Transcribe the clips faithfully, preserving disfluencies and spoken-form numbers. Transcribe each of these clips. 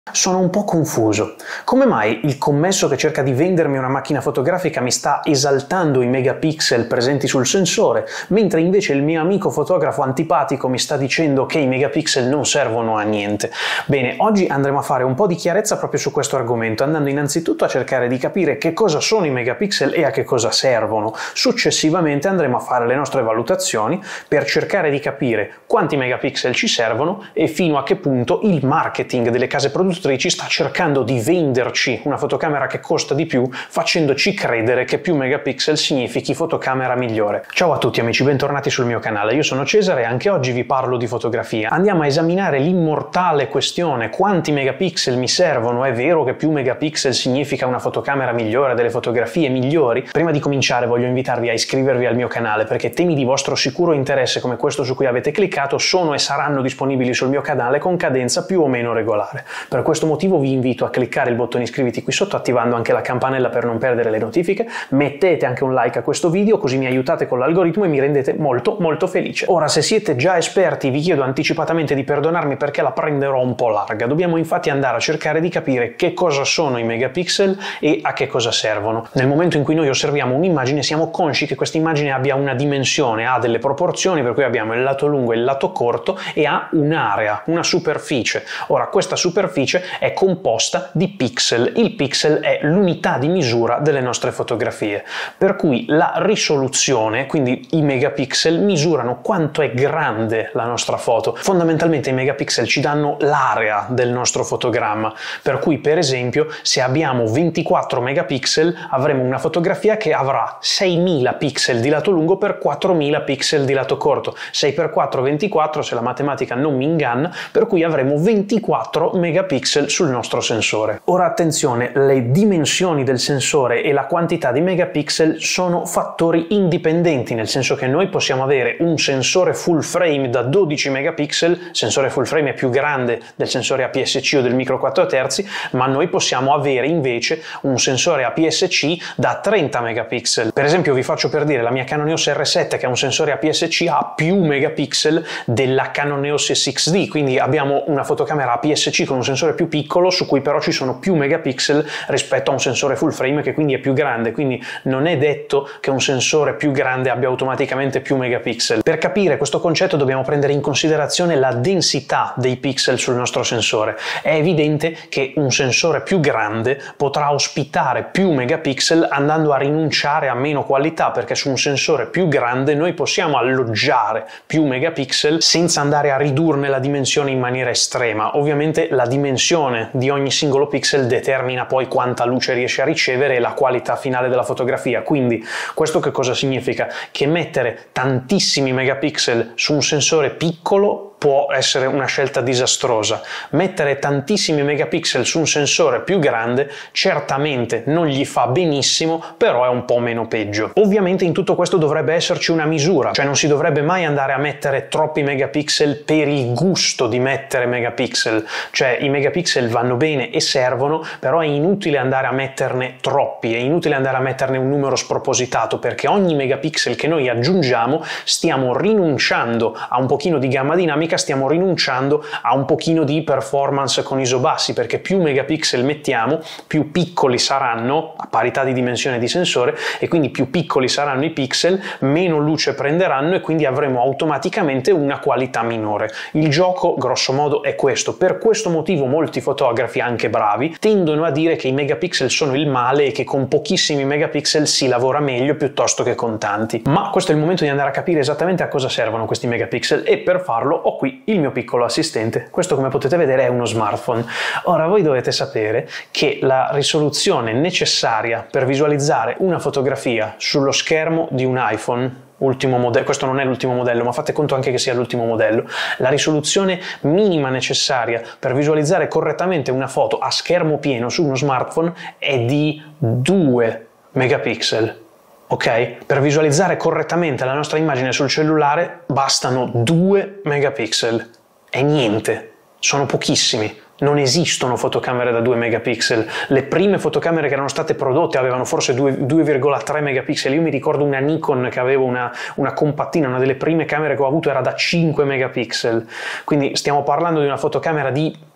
Sono un po' confuso. Come mai il commesso che cerca di vendermi una macchina fotografica mi sta esaltando i megapixel presenti sul sensore, mentre invece il mio amico fotografo antipatico mi sta dicendo che i megapixel non servono a niente? Bene, oggi andremo a fare un po' di chiarezza proprio su questo argomento, andando innanzitutto a cercare di capire che cosa sono i megapixel e a che cosa servono. Successivamente andremo a fare le nostre valutazioni per cercare di capire quanti megapixel ci servono e fino a che punto il marketing delle case produttive sta cercando di venderci una fotocamera che costa di più, facendoci credere che più megapixel significhi fotocamera migliore. Ciao a tutti amici, bentornati sul mio canale, io sono Cesare e anche oggi vi parlo di fotografia. Andiamo a esaminare l'immortale questione: quanti megapixel mi servono? È vero che più megapixel significa una fotocamera migliore, delle fotografie migliori? Prima di cominciare voglio invitarvi a iscrivervi al mio canale, perché temi di vostro sicuro interesse come questo su cui avete cliccato sono e saranno disponibili sul mio canale con cadenza più o meno regolare. Per Per questo motivo vi invito a cliccare il bottone iscriviti qui sotto, attivando anche la campanella per non perdere le notifiche, mettete anche un like a questo video così mi aiutate con l'algoritmo e mi rendete molto molto felice. Ora, se siete già esperti vi chiedo anticipatamente di perdonarmi perché la prenderò un po' larga. Dobbiamo infatti andare a cercare di capire che cosa sono i megapixel e a che cosa servono. Nel momento in cui noi osserviamo un'immagine siamo consci che questa immagine abbia una dimensione, ha delle proporzioni, per cui abbiamo il lato lungo e il lato corto e ha un'area, una superficie. Ora, questa superficie è composta di pixel. Il pixel è l'unità di misura delle nostre fotografie, per cui la risoluzione, quindi i megapixel, misurano quanto è grande la nostra foto. Fondamentalmente i megapixel ci danno l'area del nostro fotogramma, per cui per esempio se abbiamo ventiquattro megapixel avremo una fotografia che avrà seimila pixel di lato lungo per quattromila pixel di lato corto. sei per quattro ventiquattro, se la matematica non mi inganna, per cui avremo ventiquattro megapixel sul nostro sensore. Ora attenzione, le dimensioni del sensore e la quantità di megapixel sono fattori indipendenti, nel senso che noi possiamo avere un sensore full frame da dodici megapixel, sensore full frame è più grande del sensore A P S C o del micro quattro terzi, ma noi possiamo avere invece un sensore A P S C da trenta megapixel. Per esempio vi faccio per dire, la mia Canon E O S R sette, che è un sensore A P S C, ha più megapixel della Canon E O S sei D, quindi abbiamo una fotocamera A P S C con un sensore più piccolo su cui però ci sono più megapixel rispetto a un sensore full frame che quindi è più grande, quindi non è detto che un sensore più grande abbia automaticamente più megapixel. Per capire questo concetto dobbiamo prendere in considerazione la densità dei pixel sul nostro sensore. È evidente che un sensore più grande potrà ospitare più megapixel andando a rinunciare a meno qualità, perché su un sensore più grande noi possiamo alloggiare più megapixel senza andare a ridurne la dimensione in maniera estrema. Ovviamente la dimensione di ogni singolo pixel determina poi quanta luce riesce a ricevere e la qualità finale della fotografia. Quindi questo che cosa significa? Che mettere tantissimi megapixel su un sensore piccolo può essere una scelta disastrosa. Mettere tantissimi megapixel su un sensore più grande certamente non gli fa benissimo, però è un po' meno peggio. Ovviamente in tutto questo dovrebbe esserci una misura, cioè non si dovrebbe mai andare a mettere troppi megapixel per il gusto di mettere megapixel, cioè i megapixel vanno bene e servono, però è inutile andare a metterne troppi, è inutile andare a metterne un numero spropositato, perché ogni megapixel che noi aggiungiamo stiamo rinunciando a un pochino di gamma dinamica, stiamo rinunciando a un pochino di performance con isobassi, perché più megapixel mettiamo più piccoli saranno a parità di dimensione di sensore, e quindi più piccoli saranno i pixel, meno luce prenderanno e quindi avremo automaticamente una qualità minore. Il gioco grosso modo è questo. Per questo motivo molti fotografi, anche bravi, tendono a dire che i megapixel sono il male e che con pochissimi megapixel si lavora meglio piuttosto che con tanti. Ma questo è il momento di andare a capire esattamente a cosa servono questi megapixel, e per farlo ho qui il mio piccolo assistente. Questo, come potete vedere, è uno smartphone. Ora voi dovete sapere che la risoluzione necessaria per visualizzare una fotografia sullo schermo di un iPhone, ultimo modello, questo non è l'ultimo modello, ma fate conto anche che sia l'ultimo modello, la risoluzione minima necessaria per visualizzare correttamente una foto a schermo pieno su uno smartphone è di due megapixel. Ok? Per visualizzare correttamente la nostra immagine sul cellulare bastano due megapixel. È niente, sono pochissimi. Non esistono fotocamere da due megapixel. Le prime fotocamere che erano state prodotte avevano forse due virgola tre megapixel. Io mi ricordo una Nikon che avevo una, una compattina, una delle prime camere che ho avuto era da cinque megapixel. Quindi stiamo parlando di una fotocamera di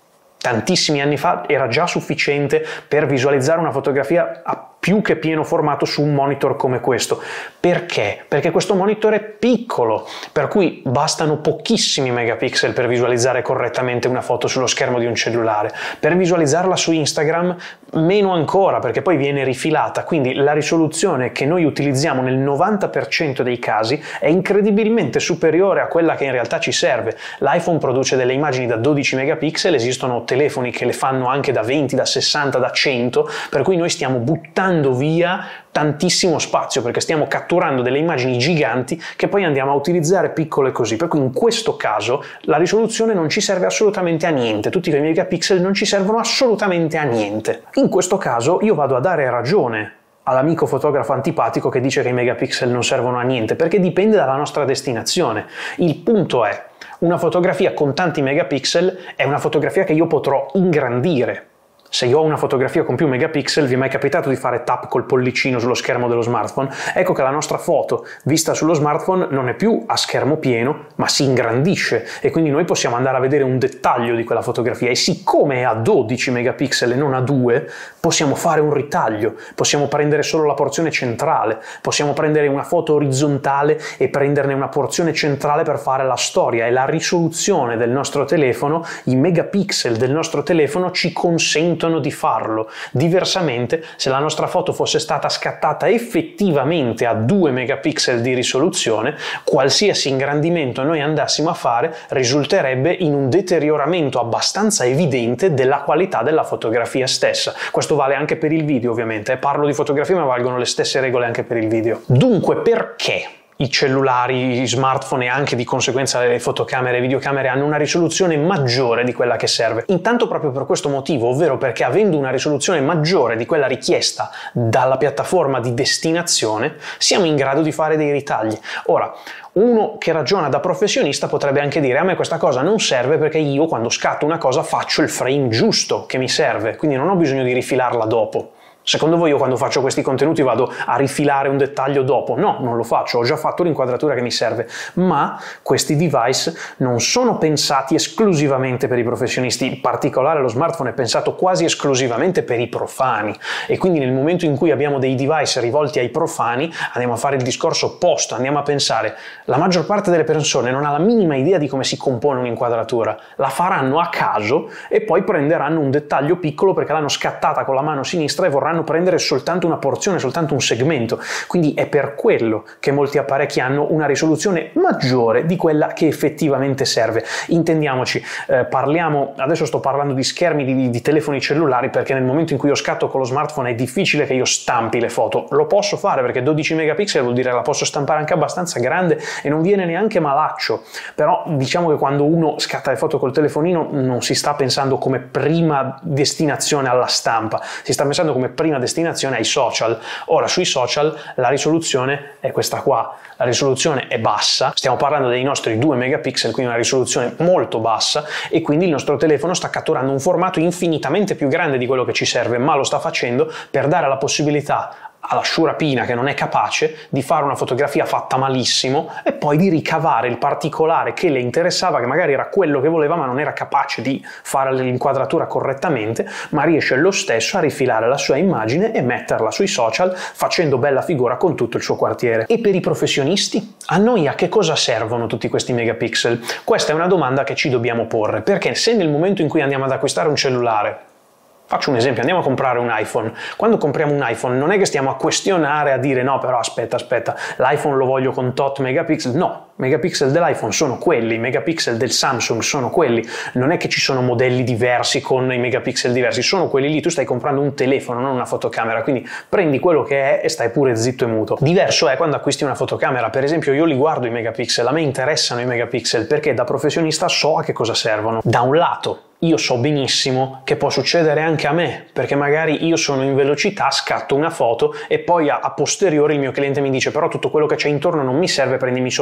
tantissimi anni fa era già sufficiente per visualizzare una fotografia a più che pieno formato su un monitor come questo. Perché? Perché questo monitor è piccolo, per cui bastano pochissimi megapixel per visualizzare correttamente una foto sullo schermo di un cellulare. Per visualizzarla su Instagram meno ancora, perché poi viene rifilata, quindi la risoluzione che noi utilizziamo nel novanta per cento dei casi è incredibilmente superiore a quella che in realtà ci serve. L'iPhone produce delle immagini da dodici megapixel, esistono telefoni che le fanno anche da venti, da sessanta, da cento, per cui noi stiamo buttando via tantissimo spazio perché stiamo catturando delle immagini giganti che poi andiamo a utilizzare piccole così, per cui in questo caso la risoluzione non ci serve assolutamente a niente, tutti quei megapixel non ci servono assolutamente a niente. In questo caso io vado a dare ragione all'amico fotografo antipatico che dice che i megapixel non servono a niente, perché dipende dalla nostra destinazione. Il punto è, una fotografia con tanti megapixel è una fotografia che io potrò ingrandire. Se io ho una fotografia con più megapixel, vi è mai capitato di fare tap col pollicino sullo schermo dello smartphone? Ecco che la nostra foto vista sullo smartphone non è più a schermo pieno, ma si ingrandisce e quindi noi possiamo andare a vedere un dettaglio di quella fotografia e siccome è a dodici megapixel e non a due, possiamo fare un ritaglio, possiamo prendere solo la porzione centrale, possiamo prendere una foto orizzontale e prenderne una porzione centrale per fare la storia e la risoluzione del nostro telefono, i megapixel del nostro telefono ci consentono di farlo. Diversamente, se la nostra foto fosse stata scattata effettivamente a due megapixel di risoluzione, qualsiasi ingrandimento noi andassimo a fare risulterebbe in un deterioramento abbastanza evidente della qualità della fotografia stessa. Questo vale anche per il video, ovviamente. Parlo di fotografia, ma valgono le stesse regole anche per il video. Dunque, perché i cellulari, i smartphone e anche di conseguenza le fotocamere e videocamere hanno una risoluzione maggiore di quella che serve? Intanto proprio per questo motivo, ovvero perché avendo una risoluzione maggiore di quella richiesta dalla piattaforma di destinazione, siamo in grado di fare dei ritagli. Ora, uno che ragiona da professionista potrebbe anche dire: a me questa cosa non serve perché io quando scatto una cosa faccio il frame giusto che mi serve, quindi non ho bisogno di rifilarla dopo. Secondo voi io quando faccio questi contenuti vado a rifilare un dettaglio dopo? No, non lo faccio, ho già fatto l'inquadratura che mi serve, ma questi device non sono pensati esclusivamente per i professionisti, in particolare lo smartphone è pensato quasi esclusivamente per i profani e quindi nel momento in cui abbiamo dei device rivolti ai profani andiamo a fare il discorso opposto, andiamo a pensare la maggior parte delle persone non ha la minima idea di come si compone un'inquadratura, la faranno a caso e poi prenderanno un dettaglio piccolo perché l'hanno scattata con la mano sinistra e vorranno prendere soltanto una porzione, soltanto un segmento, quindi è per quello che molti apparecchi hanno una risoluzione maggiore di quella che effettivamente serve. Intendiamoci, eh, parliamo, adesso sto parlando di schermi di, di telefoni cellulari perché nel momento in cui io scatto con lo smartphone è difficile che io stampi le foto, lo posso fare perché dodici megapixel vuol dire la posso stampare anche abbastanza grande e non viene neanche malaccio, però diciamo che quando uno scatta le foto col telefonino non si sta pensando come prima destinazione alla stampa, si sta pensando come prima prima destinazione ai social. Ora sui social la risoluzione è questa qua, la risoluzione è bassa, stiamo parlando dei nostri due megapixel, quindi una risoluzione molto bassa e quindi il nostro telefono sta catturando un formato infinitamente più grande di quello che ci serve, ma lo sta facendo per dare la possibilità alla sciurapina che non è capace di fare una fotografia fatta malissimo e poi di ricavare il particolare che le interessava, che magari era quello che voleva ma non era capace di fare l'inquadratura correttamente, ma riesce lo stesso a rifilare la sua immagine e metterla sui social facendo bella figura con tutto il suo quartiere. E per i professionisti? A noi a che cosa servono tutti questi megapixel? Questa è una domanda che ci dobbiamo porre, perché se nel momento in cui andiamo ad acquistare un cellulare, faccio un esempio, andiamo a comprare un iPhone. Quando compriamo un iPhone non è che stiamo a questionare, a dire no però aspetta aspetta, l'iPhone lo voglio con tot megapixel, no, megapixel dell'iPhone sono quelli, i megapixel del Samsung sono quelli, non è che ci sono modelli diversi con i megapixel diversi, sono quelli lì, tu stai comprando un telefono, non una fotocamera, quindi prendi quello che è e stai pure zitto e muto. Diverso è quando acquisti una fotocamera, per esempio io li guardo i megapixel, a me interessano i megapixel perché da professionista so a che cosa servono. Da un lato io so benissimo che può succedere anche a me, perché magari io sono in velocità, scatto una foto e poi a, a posteriori il mio cliente mi dice però tutto quello che c'è intorno non mi serve, prendimi solo la porzione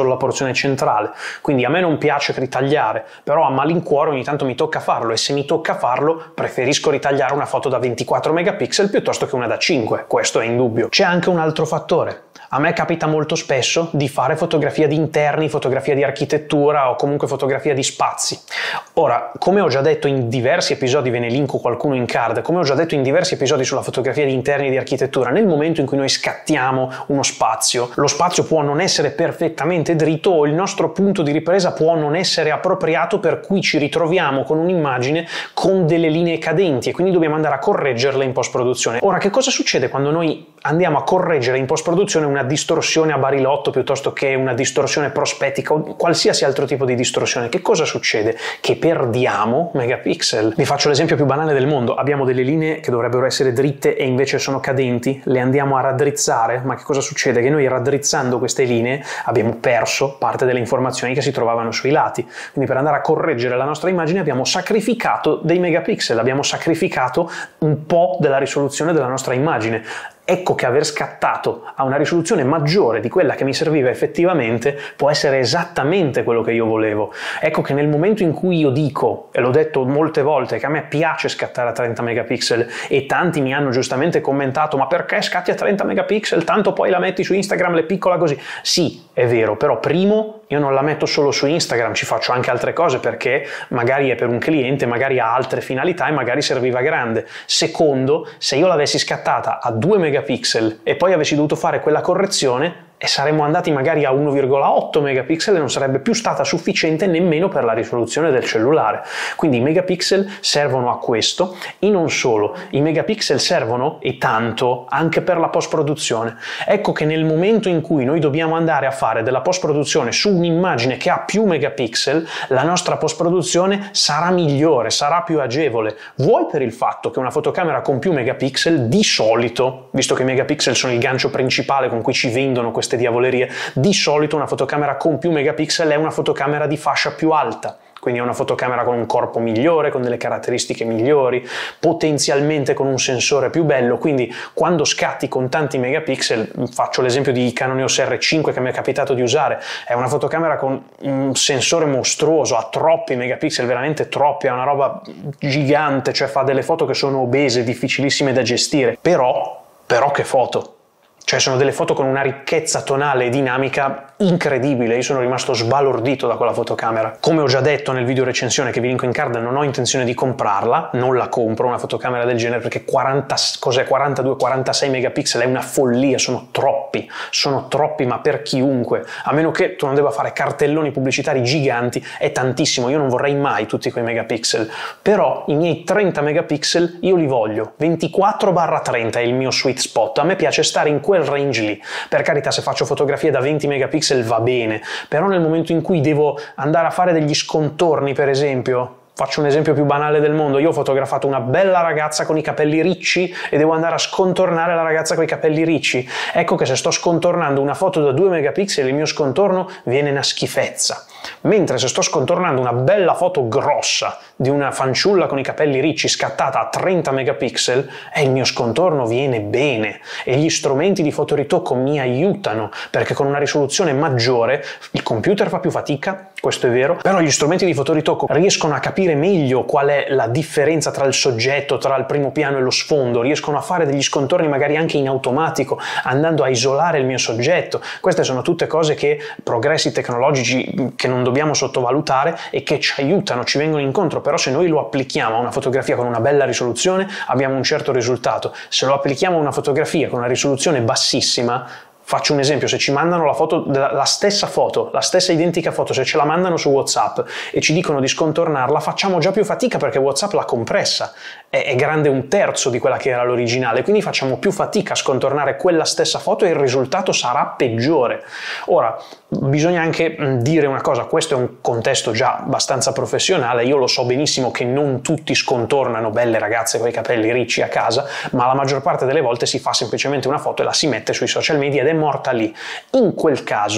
l'informazione centrale. Quindi a me non piace ritagliare, però a malincuore ogni tanto mi tocca farlo, e se mi tocca farlo preferisco ritagliare una foto da ventiquattro megapixel piuttosto che una da cinque, questo è indubbio. C'è anche un altro fattore. A me capita molto spesso di fare fotografia di interni, fotografia di architettura o comunque fotografia di spazi. Ora, come ho già detto in diversi episodi, ve ne linko qualcuno in card, come ho già detto in diversi episodi sulla fotografia di interni e di architettura, nel momento in cui noi scattiamo uno spazio, lo spazio può non essere perfettamente dritto o il nostro punto di ripresa può non essere appropriato, per cui ci ritroviamo con un'immagine con delle linee cadenti e quindi dobbiamo andare a correggerle in post-produzione. Ora, che cosa succede quando noi andiamo a correggere in post-produzione una distorsione a barilotto piuttosto che una distorsione prospettica o qualsiasi altro tipo di distorsione? Che cosa succede? Che perdiamo megapixel. Vi faccio l'esempio più banale del mondo: abbiamo delle linee che dovrebbero essere dritte e invece sono cadenti, le andiamo a raddrizzare, ma che cosa succede? Che noi raddrizzando queste linee abbiamo perso parte delle informazioni che si trovavano sui lati, quindi per andare a correggere la nostra immagine abbiamo sacrificato dei megapixel, abbiamo sacrificato un po' della risoluzione della nostra immagine. Ecco che aver scattato a una risoluzione maggiore di quella che mi serviva effettivamente può essere esattamente quello che io volevo. Ecco che nel momento in cui io dico, e l'ho detto molte volte, che a me piace scattare a trenta megapixel, e tanti mi hanno giustamente commentato: ma perché scatti a trenta megapixel? Tanto poi la metti su Instagram, l'è piccola così. Sì, è vero, però primo io non la metto solo su Instagram, ci faccio anche altre cose perché magari è per un cliente, magari ha altre finalità e magari serviva grande. Secondo, se io l'avessi scattata a due megapixel e poi avessi dovuto fare quella correzione, e saremmo andati magari a uno virgola otto megapixel e non sarebbe più stata sufficiente nemmeno per la risoluzione del cellulare. Quindi i megapixel servono a questo, e non solo, i megapixel servono, e tanto, anche per la post-produzione. Ecco che nel momento in cui noi dobbiamo andare a fare della post-produzione su un'immagine che ha più megapixel, la nostra post-produzione sarà migliore, sarà più agevole, vuoi per il fatto che una fotocamera con più megapixel di solito, visto che i megapixel sono il gancio principale con cui ci vendono queste diavolerie, di solito una fotocamera con più megapixel è una fotocamera di fascia più alta, quindi è una fotocamera con un corpo migliore, con delle caratteristiche migliori, potenzialmente con un sensore più bello. Quindi quando scatti con tanti megapixel, faccio l'esempio di Canon E O S R cinque che mi è capitato di usare, è una fotocamera con un sensore mostruoso, ha troppi megapixel, veramente troppi, è una roba gigante, cioè fa delle foto che sono obese, difficilissime da gestire, però, però che foto! Cioè sono delle foto con una ricchezza tonale e dinamica incredibile, io sono rimasto sbalordito da quella fotocamera. Come ho già detto nel video recensione che vi linko in card, non ho intenzione di comprarla, non la compro una fotocamera del genere perché quaranta, cos'è, quarantadue quarantasei megapixel è una follia, sono troppi, sono troppi ma per chiunque, a meno che tu non debba fare cartelloni pubblicitari giganti, è tantissimo, io non vorrei mai tutti quei megapixel, però i miei trenta megapixel io li voglio, ventiquattro trenta è il mio sweet spot, a me piace stare in quel range lì. Per carità, se faccio fotografie da venti megapixel va bene, però nel momento in cui devo andare a fare degli scontorni, per esempio, faccio un esempio più banale del mondo, io ho fotografato una bella ragazza con i capelli ricci e devo andare a scontornare la ragazza con i capelli ricci, ecco che se sto scontornando una foto da due megapixel il mio scontorno viene una schifezza, mentre se sto scontornando una bella foto grossa di una fanciulla con i capelli ricci scattata a trenta megapixel, eh, il mio scontorno viene bene e gli strumenti di fotoritocco mi aiutano, perché con una risoluzione maggiore il computer fa più fatica, questo è vero, però gli strumenti di fotoritocco riescono a capire meglio qual è la differenza tra il soggetto, tra il primo piano e lo sfondo, riescono a fare degli scontorni magari anche in automatico, andando a isolare il mio soggetto. Queste sono tutte cose che, progressi tecnologici che non dobbiamo sottovalutare e che ci aiutano, ci vengono incontro, però se noi lo applichiamo a una fotografia con una bella risoluzione abbiamo un certo risultato, se lo applichiamo a una fotografia con una risoluzione bassissima, faccio un esempio, se ci mandano la foto, la stessa foto, la stessa identica foto, se ce la mandano su WhatsApp e ci dicono di scontornarla, facciamo già più fatica perché WhatsApp l'ha compressa, è, è grande un terzo di quella che era l'originale, quindi facciamo più fatica a scontornare quella stessa foto e il risultato sarà peggiore. Ora, bisogna anche dire una cosa, questo è un contesto già abbastanza professionale, io lo so benissimo che non tutti scontornano belle ragazze con i capelli ricci a casa, ma la maggior parte delle volte si fa semplicemente una foto e la si mette sui social media ed è morta lì. In quel caso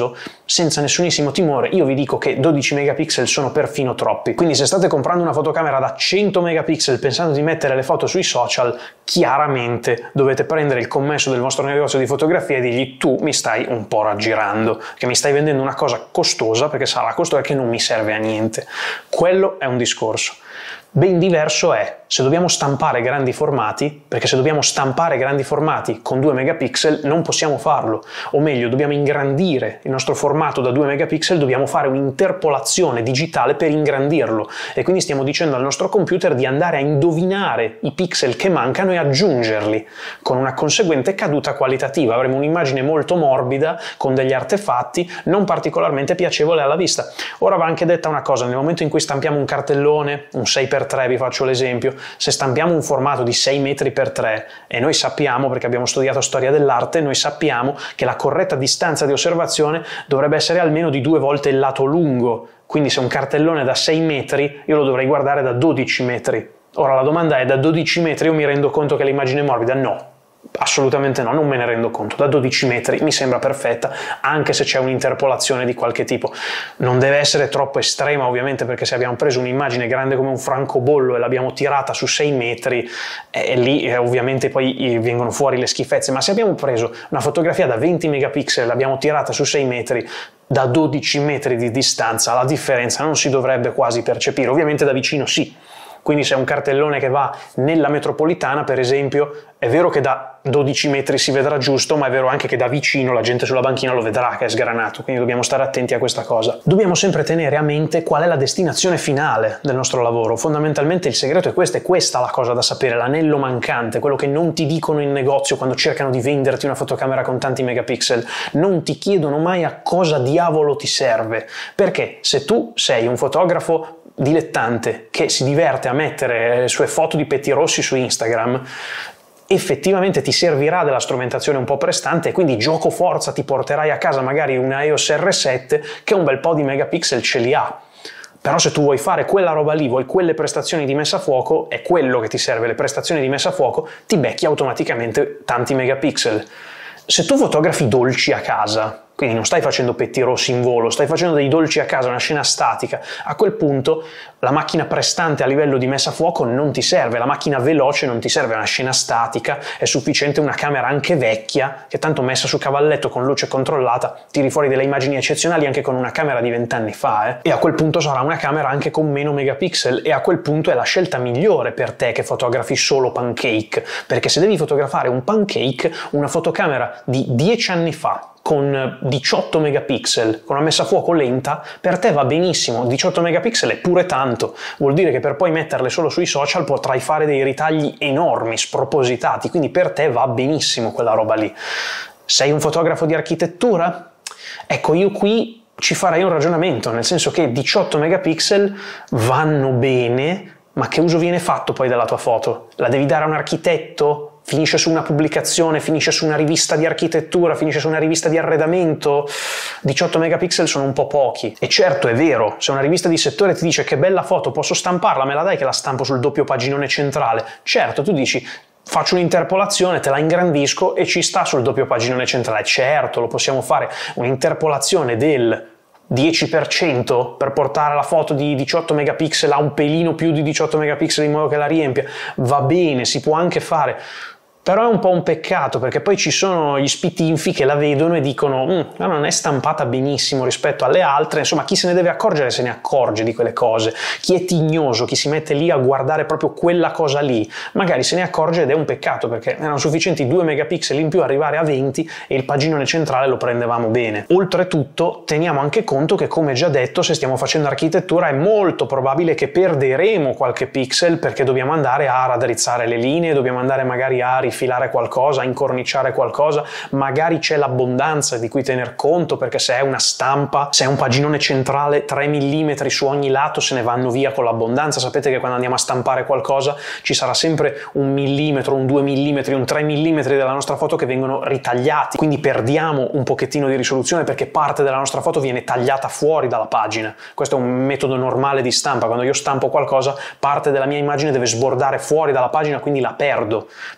senza nessunissimo timore, io vi dico che dodici megapixel sono perfino troppi. Quindi se state comprando una fotocamera da cento megapixel pensando di mettere le foto sui social, chiaramente dovete prendere il commesso del vostro negozio di fotografia e dirgli: tu mi stai un po' raggirando, che mi stai vendendo una cosa costosa, perché sarà costosa, che non mi serve a niente. Quello è un discorso. Ben diverso è se dobbiamo stampare grandi formati, perché se dobbiamo stampare grandi formati con due megapixel non possiamo farlo, o meglio, dobbiamo ingrandire il nostro formato da due megapixel, dobbiamo fare un'interpolazione digitale per ingrandirlo, e quindi stiamo dicendo al nostro computer di andare a indovinare i pixel che mancano e aggiungerli, con una conseguente caduta qualitativa. Avremo un'immagine molto morbida, con degli artefatti, non particolarmente piacevole alla vista. Ora va anche detta una cosa: nel momento in cui stampiamo un cartellone, un sei per tre, vi faccio l'esempio, se stampiamo un formato di sei metri per tre, e noi sappiamo, perché abbiamo studiato storia dell'arte, noi sappiamo che la corretta distanza di osservazione dovrebbe essere almeno di due volte il lato lungo. Quindi se un cartellone è da sei metri, io lo dovrei guardare da dodici metri. Ora la domanda è: da dodici metri io mi rendo conto che l'immagine è morbida? No. Assolutamente no, non me ne rendo conto. Da dodici metri mi sembra perfetta, anche se c'è un'interpolazione di qualche tipo. Non deve essere troppo estrema, ovviamente, perché se abbiamo preso un'immagine grande come un francobollo e l'abbiamo tirata su sei metri, e lì eh, ovviamente poi vengono fuori le schifezze. Ma se abbiamo preso una fotografia da venti megapixel e l'abbiamo tirata su sei metri, da dodici metri di distanza, la differenza non si dovrebbe quasi percepire. Ovviamente da vicino sì. Quindi se è un cartellone che va nella metropolitana, per esempio, è vero che da dodici metri si vedrà giusto, ma è vero anche che da vicino la gente sulla banchina lo vedrà che è sgranato, quindi dobbiamo stare attenti a questa cosa. Dobbiamo sempre tenere a mente qual è la destinazione finale del nostro lavoro. Fondamentalmente il segreto è questo, è questa la cosa da sapere, l'anello mancante, quello che non ti dicono in negozio quando cercano di venderti una fotocamera con tanti megapixel. Non ti chiedono mai a cosa diavolo ti serve, perché se tu sei un fotografo dilettante che si diverte a mettere le sue foto di pettirossi su Instagram, effettivamente ti servirà della strumentazione un po' prestante, e quindi gioco forza ti porterai a casa magari una E O S R sette che un bel po' di megapixel ce li ha. Però se tu vuoi fare quella roba lì, vuoi quelle prestazioni di messa a fuoco, è quello che ti serve, le prestazioni di messa a fuoco, ti becchi automaticamente tanti megapixel. Se tu fotografi dolci a casa, quindi non stai facendo pettirossi in volo, stai facendo dei dolci a casa, una scena statica, a quel punto la macchina prestante a livello di messa a fuoco non ti serve, la macchina veloce non ti serve, una scena statica, è sufficiente una camera anche vecchia, che tanto messa su cavalletto con luce controllata tiri fuori delle immagini eccezionali anche con una camera di vent'anni fa, eh? E a quel punto sarà una camera anche con meno megapixel, e a quel punto è la scelta migliore per te che fotografi solo pancake, perché se devi fotografare un pancake, una fotocamera di dieci anni fa con diciotto megapixel, con una messa a fuoco lenta, per te va benissimo. Diciotto megapixel è pure tanto, vuol dire che per poi metterle solo sui social potrai fare dei ritagli enormi, spropositati, quindi per te va benissimo quella roba lì. Sei un fotografo di architettura? Ecco, io qui ci farei un ragionamento, nel senso che diciotto megapixel vanno bene, ma che uso viene fatto poi della tua foto? La devi dare a un architetto? Finisce su una pubblicazione, finisce su una rivista di architettura, finisce su una rivista di arredamento? diciotto megapixel sono un po' pochi. E certo, è vero, se una rivista di settore ti dice che bella foto, posso stamparla, me la dai che la stampo sul doppio paginone centrale? Certo, tu dici: faccio un'interpolazione, te la ingrandisco e ci sta sul doppio paginone centrale. Certo, lo possiamo fare, un'interpolazione del dieci per cento per portare la foto di diciotto megapixel a un pelino più di diciotto megapixel in modo che la riempia, va bene, si può anche fare. Però è un po' un peccato, perché poi ci sono gli spitinfi che la vedono e dicono mm, ma non è stampata benissimo rispetto alle altre. Insomma, chi se ne deve accorgere se ne accorge di quelle cose. Chi è tignoso, chi si mette lì a guardare proprio quella cosa lì, magari se ne accorge, ed è un peccato, perché erano sufficienti due megapixel in più arrivare a venti e il paginone centrale lo prendevamo bene. Oltretutto teniamo anche conto che, come già detto, se stiamo facendo architettura è molto probabile che perderemo qualche pixel, perché dobbiamo andare a raddrizzare le linee, dobbiamo andare magari a filare qualcosa, incorniciare qualcosa, magari c'è l'abbondanza di cui tener conto, perché se è una stampa, se è un paginone centrale tre millimetri su ogni lato, se ne vanno via con l'abbondanza. Sapete che quando andiamo a stampare qualcosa ci sarà sempre un millimetro, un due millimetri, un tre millimetri della nostra foto che vengono ritagliati, quindi perdiamo un pochettino di risoluzione perché parte della nostra foto viene tagliata fuori dalla pagina. Questo è un metodo normale di stampa. Quando io stampo qualcosa, parte della mia immagine deve sbordare fuori dalla pagina, quindi la perdo, per cui anche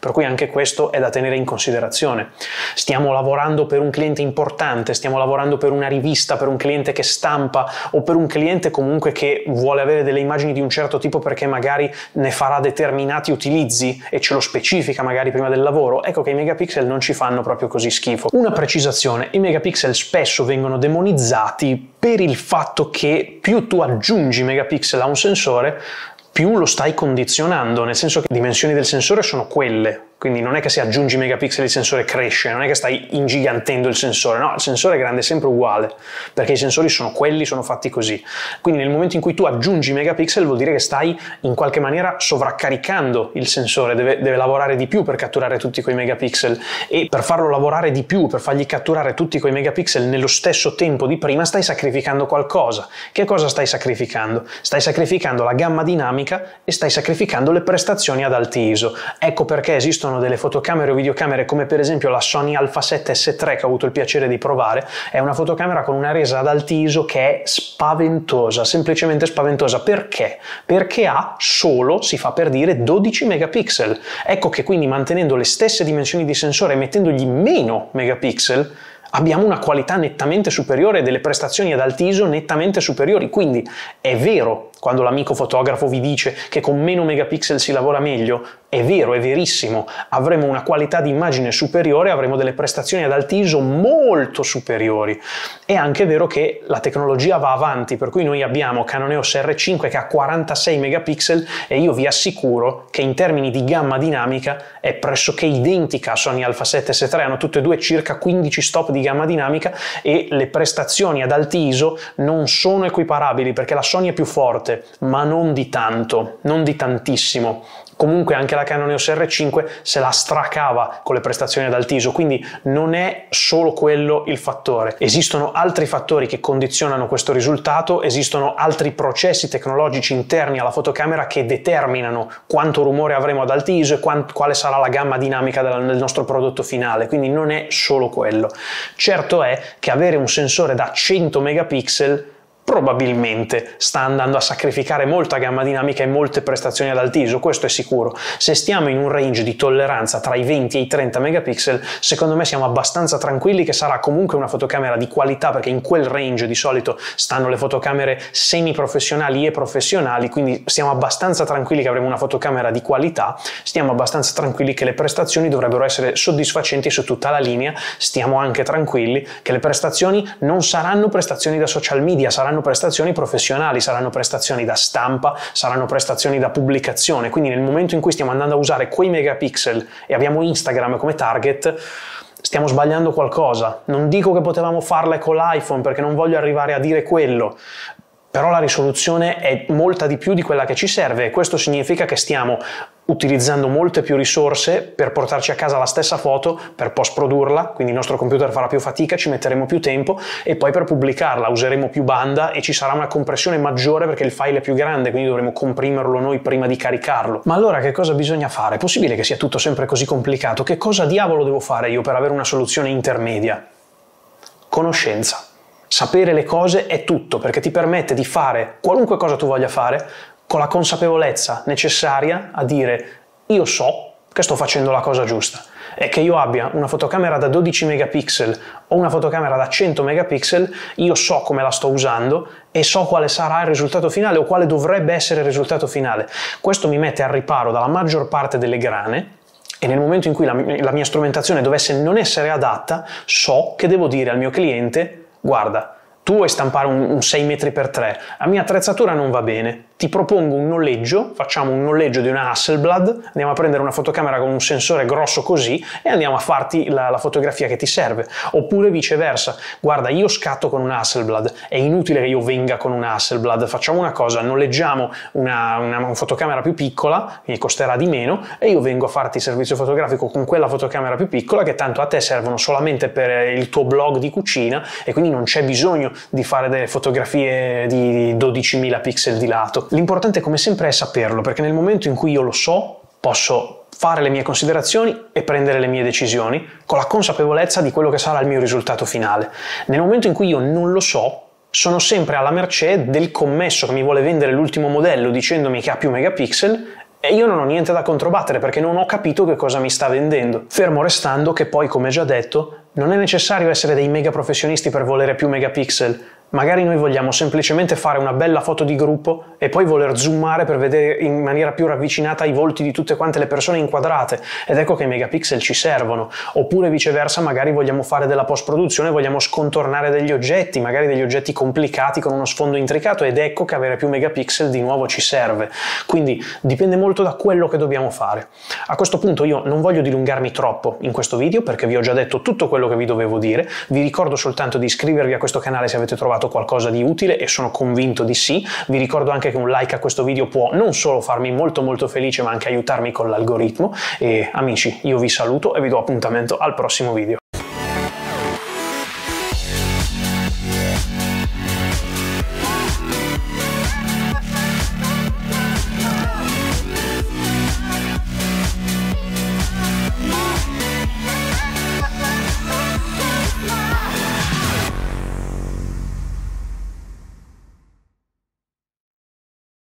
anche questo è da tenere in considerazione. Stiamo lavorando per un cliente importante, stiamo lavorando per una rivista, per un cliente che stampa o per un cliente comunque che vuole avere delle immagini di un certo tipo perché magari ne farà determinati utilizzi e ce lo specifica magari prima del lavoro. Ecco che i megapixel non ci fanno proprio così schifo. Una precisazione: i megapixel spesso vengono demonizzati per il fatto che più tu aggiungi megapixel a un sensore, più lo stai condizionando, nel senso che le dimensioni del sensore sono quelle. Quindi non è che se aggiungi megapixel il sensore cresce, non è che stai ingigantendo il sensore, no, il sensore è grande sempre uguale, perché i sensori sono quelli, sono fatti così. Quindi nel momento in cui tu aggiungi megapixel vuol dire che stai in qualche maniera sovraccaricando il sensore, deve, deve lavorare di più per catturare tutti quei megapixel, e per farlo lavorare di più, per fargli catturare tutti quei megapixel nello stesso tempo di prima, stai sacrificando qualcosa. Che cosa stai sacrificando? Stai sacrificando la gamma dinamica e stai sacrificando le prestazioni ad alti I S O. Ecco perché esistono delle fotocamere o videocamere come per esempio la Sony Alpha sette S tre che ho avuto il piacere di provare. È una fotocamera con una resa ad alti I S O che è spaventosa, semplicemente spaventosa. Perché? Perché ha solo, si fa per dire, dodici megapixel. Ecco che quindi mantenendo le stesse dimensioni di sensore e mettendogli meno megapixel abbiamo una qualità nettamente superiore e delle prestazioni ad alti I S O nettamente superiori. Quindi è vero quando l'amico fotografo vi dice che con meno megapixel si lavora meglio, è vero, è verissimo, avremo una qualità di immagine superiore, avremo delle prestazioni ad alti I S O molto superiori. È anche vero che la tecnologia va avanti, per cui noi abbiamo Canon E O S R cinque che ha quarantasei megapixel e io vi assicuro che in termini di gamma dinamica è pressoché identica a Sony Alpha sette S tre, hanno tutte e due circa quindici stop di gamma dinamica e le prestazioni ad alti I S O non sono equiparabili, perché la Sony è più forte, ma non di tanto, non di tantissimo. Comunque anche la Canon E O S R cinque se la stracava con le prestazioni ad alti I S O, quindi non è solo quello il fattore. Esistono altri fattori che condizionano questo risultato, esistono altri processi tecnologici interni alla fotocamera che determinano quanto rumore avremo ad alti I S O e quant- quale sarà la gamma dinamica del, del nostro prodotto finale, quindi non è solo quello. Certo è che avere un sensore da cento megapixel probabilmente sta andando a sacrificare molta gamma dinamica e molte prestazioni ad alti I S O, questo è sicuro. Se stiamo in un range di tolleranza tra i venti e i trenta megapixel, secondo me siamo abbastanza tranquilli che sarà comunque una fotocamera di qualità, perché in quel range di solito stanno le fotocamere semi-professionali e professionali, quindi stiamo abbastanza tranquilli che avremo una fotocamera di qualità, stiamo abbastanza tranquilli che le prestazioni dovrebbero essere soddisfacenti su tutta la linea, stiamo anche tranquilli che le prestazioni non saranno prestazioni da social media, saranno prestazioni professionali, saranno prestazioni da stampa, saranno prestazioni da pubblicazione. Quindi nel momento in cui stiamo andando a usare quei megapixel e abbiamo Instagram come target, stiamo sbagliando qualcosa. Non dico che potevamo farle con l'iPhone, perché non voglio arrivare a dire quello, però la risoluzione è molta di più di quella che ci serve e questo significa che stiamo utilizzando molte più risorse per portarci a casa la stessa foto, per post produrla, quindi il nostro computer farà più fatica, ci metteremo più tempo, e poi per pubblicarla useremo più banda e ci sarà una compressione maggiore perché il file è più grande, quindi dovremo comprimerlo noi prima di caricarlo. Ma allora che cosa bisogna fare? È possibile che sia tutto sempre così complicato? Che cosa diavolo devo fare io per avere una soluzione intermedia? Conoscenza. Sapere le cose è tutto, perché ti permette di fare qualunque cosa tu voglia fare con la consapevolezza necessaria a dire: io so che sto facendo la cosa giusta, e che io abbia una fotocamera da dodici megapixel o una fotocamera da cento megapixel, io so come la sto usando e so quale sarà il risultato finale o quale dovrebbe essere il risultato finale. Questo mi mette al riparo dalla maggior parte delle grane, e nel momento in cui la, la mia strumentazione dovesse non essere adatta, so che devo dire al mio cliente: guarda, tu vuoi stampare un, un sei metri per tre, la mia attrezzatura non va bene, ti propongo un noleggio, facciamo un noleggio di una Hasselblad, andiamo a prendere una fotocamera con un sensore grosso così e andiamo a farti la, la fotografia che ti serve. Oppure viceversa: guarda, io scatto con una Hasselblad, è inutile che io venga con una Hasselblad, facciamo una cosa, noleggiamo una, una, una fotocamera più piccola, che costerà di meno, e io vengo a farti il servizio fotografico con quella fotocamera più piccola, che tanto a te servono solamente per il tuo blog di cucina e quindi non c'è bisogno di fare delle fotografie di dodicimila pixel di lato. L'importante come sempre è saperlo, perché nel momento in cui io lo so posso fare le mie considerazioni e prendere le mie decisioni con la consapevolezza di quello che sarà il mio risultato finale. Nel momento in cui io non lo so, sono sempre alla mercé del commesso che mi vuole vendere l'ultimo modello dicendomi che ha più megapixel E io non ho niente da controbattere perché non ho capito che cosa mi sta vendendo. Fermo restando che poi, come già detto, non è necessario essere dei mega professionisti per volere più megapixel. Magari noi vogliamo semplicemente fare una bella foto di gruppo e poi voler zoomare per vedere in maniera più ravvicinata i volti di tutte quante le persone inquadrate, ed ecco che i megapixel ci servono. Oppure viceversa, magari vogliamo fare della post-produzione, vogliamo scontornare degli oggetti, magari degli oggetti complicati con uno sfondo intricato, ed ecco che avere più megapixel di nuovo ci serve. Quindi dipende molto da quello che dobbiamo fare. A questo punto io non voglio dilungarmi troppo in questo video perché vi ho già detto tutto quello che vi dovevo dire. Vi ricordo soltanto di iscrivervi a questo canale se avete trovato qualcosa di utile, e sono convinto di sì. Vi ricordo anche che un like a questo video può non solo farmi molto molto felice ma anche aiutarmi con l'algoritmo. E amici, io vi saluto e vi do appuntamento al prossimo video.